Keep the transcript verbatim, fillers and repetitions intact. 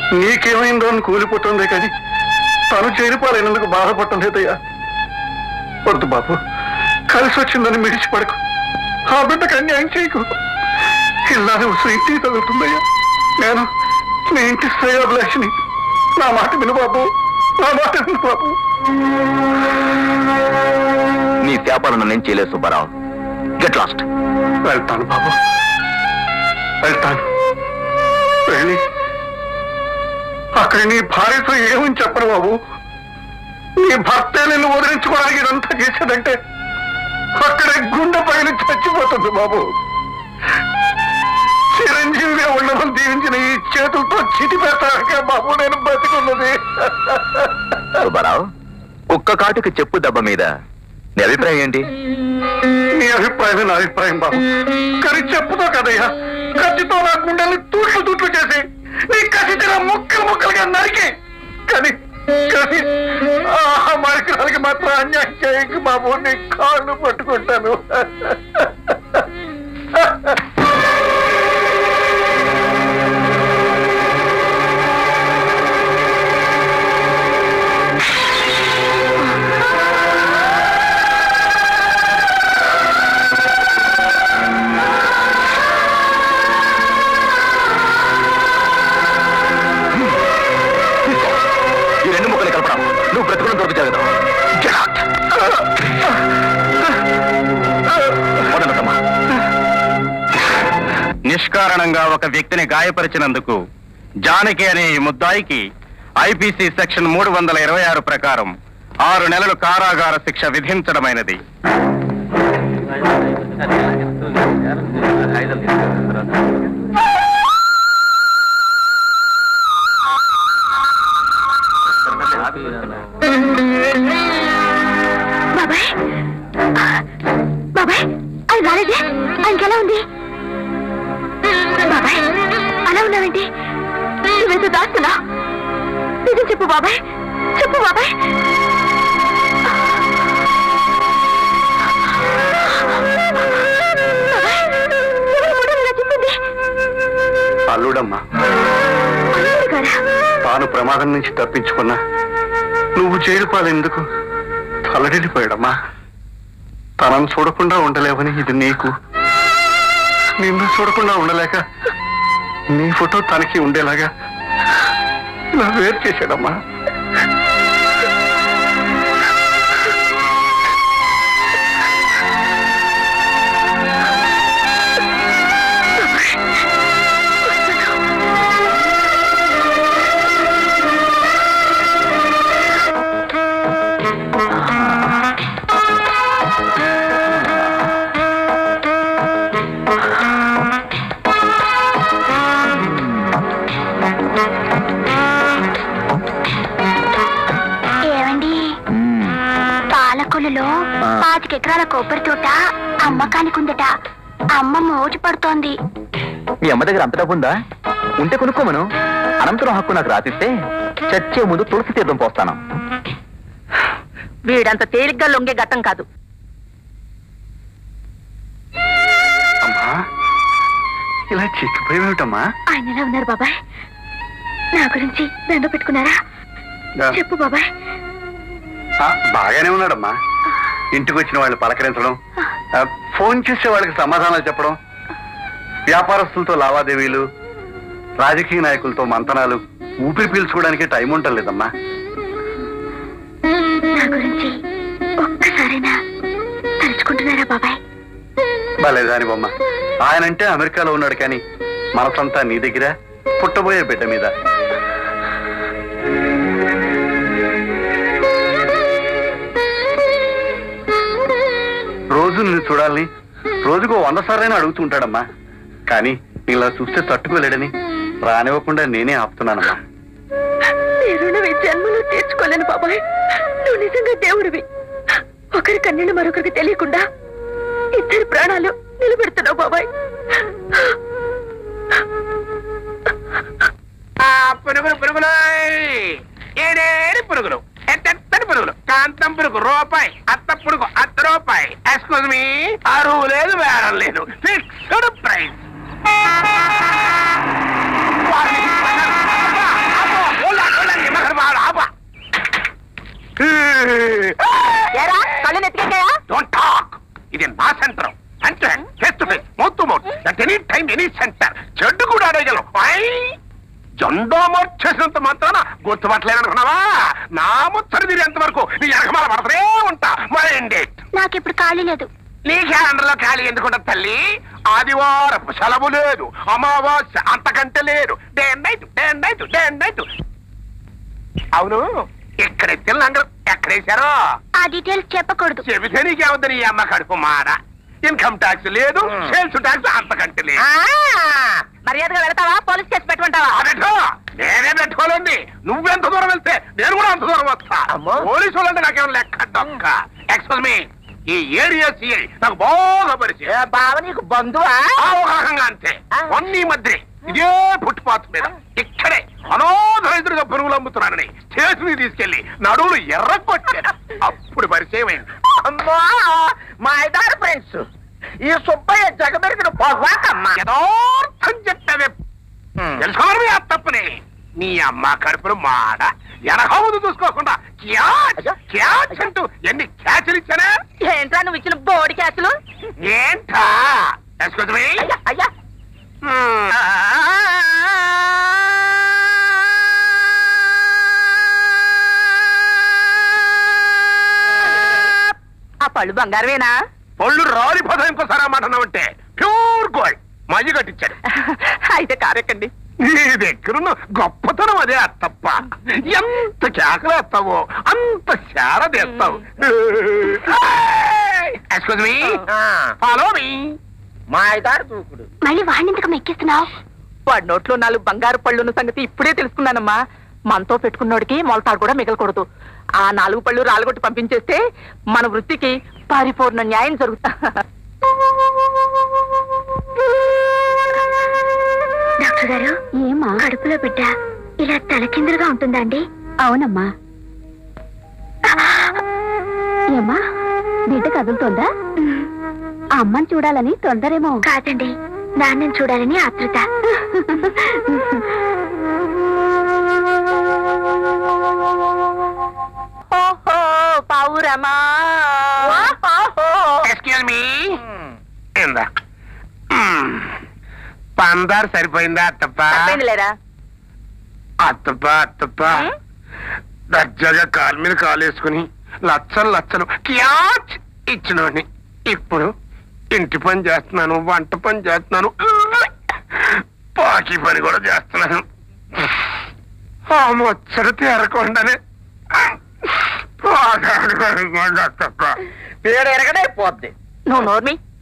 నీకేమైందో అని కూలిపోతుందే కానీ తను చేరిపాలైనందుకు బాధపడటం లేదయ్యా. వద్దు బాబు, కలిసి వచ్చిందని మిడిచిపడకు. ఆ బిడ్డకు అన్యాయం చేయకు. ఇలానే ఇంటికి తగులుతుందయ్యా. నేను మీ ఇంటి శ్రేయోభిలాషిని. నా మాట విను బాబు, నా మాట విను బాబు. నీ వ్యాపారం నేను చేయలేదు సుబ్బారావు. Get lost. వెళ్తాను బాబు, వెళ్తాను. వెళ్ళి అక్కడ నీ భార్యతో ఏమని చెప్పను బాబు. నీ భర్తే నిన్ను వదిలించుకోవడానికి ఇదంతా చేశాడంటే అక్కడే గుండె పైన చచ్చిపోతుంది బాబు. చిరంజీవిగా ఉండమని దీవించిన ఈ చేతులతో చిటి పెడతాక బాబు నేను బతికున్నది. సుబ్బారావు, కుక్క కాటుకి చెప్పు దెబ్బ మీద నీ అభిప్రాయం ఏంటి? నీ అభిప్రాయమే నా అభిప్రాయం బాబు. కానీ చెప్పుతో కదయ్యా, కత్తితో నా గుండెల్ని తూట్లు తూట్లు చేసి నీ కసి తిన ముక్కలు ముక్కలుగా నరికి కానీ కానీ ఆ మార్గాలకి మాత్రం అన్యాయం చేయకు బాబు. నీ కాళ్ళు పట్టుకుంటాను. నిష్కారణంగా ఒక వ్యక్తిని గాయపరిచినందుకు జానకి అనే ముద్దాయికి ఐపీసీ సెక్షన్ మూడు వందల ఇరవై ఆరు ప్రకారం ఆరు నెలలు కారాగార శిక్ష విధించడమైనది. బాబాయ్, బాబాయ్ ఆయన రాలేదే? ఆయనకి ఎలా ఉంది? బాబాయ్ అలా ఉన్నావేంటి? నువ్వేదో దాస్తున్నా? నిజం చెప్పు బాబాయ్, చెప్పు బాబాయ్. చెప్పింది అల్లుడమ్మా. తాను ప్రమాదం నుంచి తప్పించుకున్నా నువ్వు జైలు పాలెందుకు తలడిల్లిపోయాడమ్మా. తనను చూడకుండా ఉండలేవని ఇది నీకు, నిన్ను చూడకుండా ఉండలేక నీ ఫోటో తనకి ఉండేలాగా ఇలా వేరు చేశాడమ్మా. పాతికెకరాల కొబ్బరి తోట అమ్మకానికి ఉందట. అమ్మ మోజు పడుతోంది. మీ అమ్మ దగ్గర అంత డబ్బు ఉందా? ఉంటే కొనుక్కోమను. అనంతరం హక్కు నాకు రాసిస్తే చచ్చే ముందు తులసి తీర్థం పోస్తాను. వీడంత తేలిగ్గా లొంగే ఘట్టం కాదు. అమ్మా ఇలా చిక్కిపోయేమిటమ్మా? ఆయన ఎలా ఉన్నారు బాబాయ్? నా గురించి దండ పెట్టుకున్నారా? చెప్పు బాబాయ్. బాగానే ఉన్నాడమ్మా. ఇంటికి వచ్చిన వాళ్ళు పలకరించడం, ఫోన్ చేసే వాళ్ళకి సమాధానాలు చెప్పడం, వ్యాపారస్తులతో లావాదేవీలు, రాజకీయ నాయకులతో మంతనాలు, ఊపిరి పీల్చుకోవడానికి టైం ఉండలేదమ్మా. నా గురించి ఒక్కసారైనా తలుచుకుంటున్నారా బాబాయ్? బాలేదాని బొమ్మ. ఆయనంటే అమెరికాలో ఉన్నాడు కానీ మనసంతా నీ దగ్గర, పుట్టబోయే బిడ్డ మీద. రోజు నిన్ను చూడాలని రోజుకు వంద సార్లైనా అడుగుతుంటాడమ్మా. కానీ నీలా చూస్తే తట్టుకోలేడని రానివ్వకుండా నేనే ఆపుతున్నానమ్మా. నేను జన్మలో తీర్చుకోలేను బాబాయ్. నువ్వు నిజంగా దేవుడివి. ఒకరి కన్నీళ్ళు మరొకరికి తెలియకుండా ఇద్దరి ప్రాణాలు నిలబెడుతున్నావు బాబాయ్. పురుగులు పురుగులు ఏడేడు పురుగులు, ఎత్తెత్తని పురుగులు, కాంతం పురుగు రూపాయి, అత్త పురుగు అత్త రూపాయి. ఎక్స్క్యూజ్ మీ, అరువు లేదు వేరం లేదు, ఫిక్స్డ్ ప్రైస్. ఏరా కళ్ళు నెత్తికెక్కాయా? Don't talk. ఇది నా సెంటర్ అంటే face to face mouth to mouth at any time any centre. చెడ్డు కూడా అడగలం. జెండో మార్చేసినంత మాత్రాన గుర్తుపట్టలేదనుకున్నావా? నా ముచ్చట తీరి ఎంతవరకు నీ ఎనకమాల పడతనే ఉంటా. Mind it. నాకిప్పుడు ఖాళీ లేదు. నీ క్యాలెండర్ లో ఖాళీ ఎందుకుంటా తల్లి? ఆదివారపు సెలవు లేదు, అమావాస్య అంతకంటే లేదు. Day and night day and night day and night. అవును, ఎక్కడ తిన్నాంగ ఎక్కడేశారో ఆ డీటెయిల్స్ చెప్పకూడదు. చెబితే నీకేమవుతుంది నీ అమ్మ కడుపు మాడ. ఇన్కమ్ ట్యాక్స్ లేదు, సేల్స్ ట్యాక్స్ అంతకంటే లేదు. మర్యాదగా వెళ్తావా? పోలీస్ కేసు పెట్టుకుంటావా? అదెట్టో నేనే పెట్టుకోలేండి. నువ్వెంత దూరం వెళ్తే నేను కూడా అంత దూరం వస్తా. పోలీసు వాళ్ళంటే నాకేమో లెక్క డొక్క. ఎక్స్క్యూజ్ మీ, ఈ ఏరియా సిఐ నాకు బాగా పరిచయం. బావ నీకు బంధువా? ఆ ఒక రకంగా అంతే. వన్నీ మధ్య ఇదే ఫుట్పాత్ మీద ఇక్కడే అనాథరైతులుగా పురుగులు అమ్ముతున్నానని స్టేషన్ తీసుకెళ్లి నడువులు ఎర్ర కొట్టాను. అప్పుడు పరిచయం అయింది. అమ్మా మా ఐదారు ఫ్రెండ్స్. ఈ సుబ్బయ్య జగమెరిగిన పొగాకమ్మా. యథార్థం చెప్పేదే తెలుసుకోవాలి మీ తప్పని. నీ అమ్మ కడుపును మాడ ఎనక ముందు చూసుకోకుండా క్యాచ్ క్యాచ్ అంటూ ఎన్ని క్యాచ్లు ఇచ్చానా? ఏంట్రా నువ్వు ఇచ్చిన బోడి క్యాచ్లు? ఏంటా? Excuse me. అయ్యా ఆ పళ్ళు బంగారమేనా? పళ్ళు రాలిపోతా ఇంకోసారి అమ్మంటున్నావంటే ప్యూర్ గోల్డ్ మజ్జి కట్టించాడు. అయితే కారెక్కండి. నీ దగ్గరున్న గొప్పతనం అదే అత్తప్ప. ఎంత కేకలేస్తావో అంత శారదేస్తావు. Excuse me, follow me. మా ఐదారు దూకుడు. మళ్ళీ వాడిని ఎందుకు ఎక్కిస్తున్నావు? వాడి నోట్లో నాలుగు బంగారు పళ్ళున్న సంగతి ఇప్పుడే తెలుసుకున్నానమ్మా. మనతో పెట్టుకున్నోడికి మొలతాడు కూడా మిగలకూడదు. ఆ నాలుగు పళ్ళు రాలగొట్టి పంపించేస్తే మన వృత్తికి పరిపూర్ణ న్యాయం జరుగుతా. డాక్టర్ గారు, ఏమా కడుపులో బిడ్డ ఇలా తలకిందులుగా ఉంటుందా అండి? అవునమ్మా. ఏమా బిడ్డ కదులుతోందా? ఆ అమ్మని చూడాలని తొందరేమో. కాదండి, నాన్నని చూడాలని ఆతృత. ఓహో పావురమా. Excuse me. ఏందా పందారు సరిపోయిందా అత్తప్ప? లేరా అత్తప్ప అత్తప్ప దర్జాగా కాలు మీద కాలు వేసుకుని లచ్చలు లచ్చలు క్యాచ్ ఇచ్చినోడిని. ఇప్పుడు ఇంటి పని చేస్తున్నాను, వంట పని చేస్తున్నాను, పాకి పని కూడా చేస్తున్నాను. ఆ ముచ్చట తీరకుండానే పేరు ఎరగడైపోద్ది. నువ్వు నోర్మి